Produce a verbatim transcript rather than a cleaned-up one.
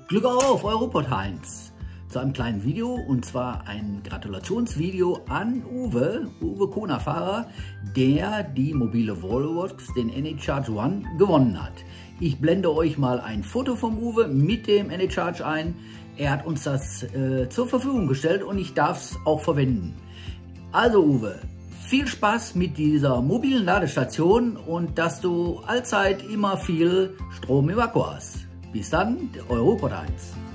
Glück auf, Europort eins, zu einem kleinen Video, und zwar ein Gratulationsvideo an Uwe, Uwe Kona-Fahrer, der die mobile Wallbox, den Anycharge One, gewonnen hat. Ich blende euch mal ein Foto vom Uwe mit dem Anycharge ein. Er hat uns das äh, zur Verfügung gestellt und ich darf es auch verwenden. Also Uwe, viel Spaß mit dieser mobilen Ladestation und dass du allzeit immer viel Strom im Akku hast. Bis dann, Europort eins.